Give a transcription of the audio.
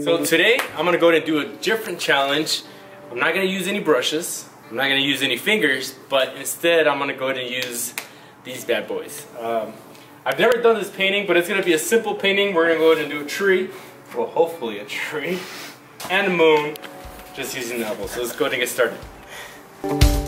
So today I'm gonna go ahead and do a different challenge. I'm not gonna use any brushes, I'm not gonna use any fingers, but instead I'm gonna go ahead and use these bad boys. I've never done this painting, but it's gonna be a simple painting. We're gonna go ahead and do a tree, well hopefully a tree, and a moon, just using the elbow. So let's go ahead and get started.